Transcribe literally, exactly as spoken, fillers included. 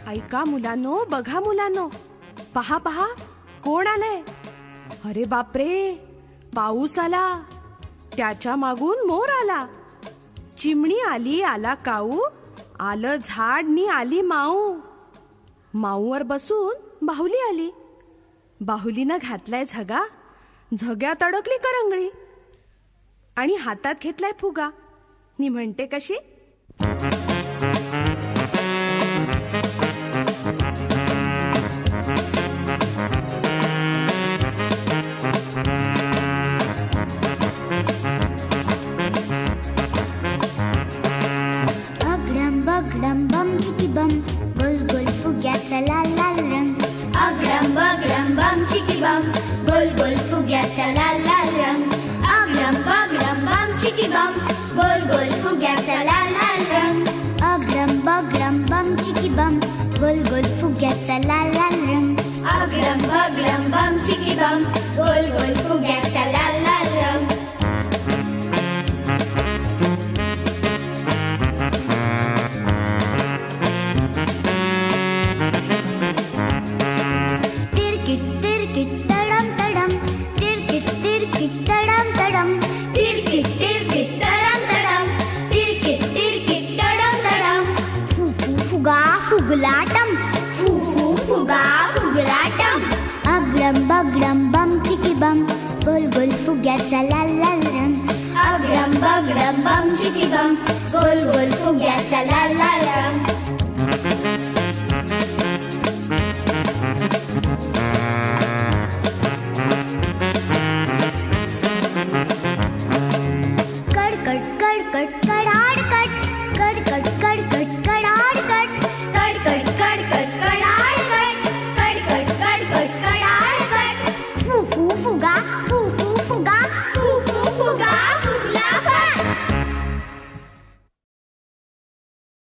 ऐका मुलांनो, बघा मुलांनो, पहा पहा कोण आलंय. अरे बापरे, पाऊस आला, त्याच्या मागून मोर आला. चिमणी आली आला काऊ, आलं झाड नी आली माऊ. माऊवर बसून बाहुली आली. बाहुलीनं घातलाय झगा, झग्यात अडकली करंगळी आणि हातात घेतलाय फुगा. नी म्हणते कशी, अगडम बगडम बम चिकी बम, गोल गोल फुग्याचा लाल लाल रंग. अगडम बगडम बम चिकी बम, गोल गोल फुग्याचा लाल लाल रंग. अगडम बगडम बम चिकी बम, गोल गोल फुग्याचा लाल लाल रंग. अगडम बगडम बम चिकी बम, गोल गोल फुग्याचा लाल लाल रंग. अगडम बगडम बम चिकी बम, गोल गोल फुग्याचा लाल लाल रंग. तिरकिट तिरकिट तडम तडम, तिरकिट तिरकिट तडम तडम, तिरकिट तिरकिट तडम तडम, तिरकिट तिरकिट तडम तडम. फू फू फुगा फुगलाटम, फू फू फुगा फुगलाटम. अगडम बगडम बम चिकी बम, गोल गोल फुग्याचा लाल लाल रंग. अगडम बगडम बम चिकी बम, गोल गोल फुग्याचा लाल लाल रंग.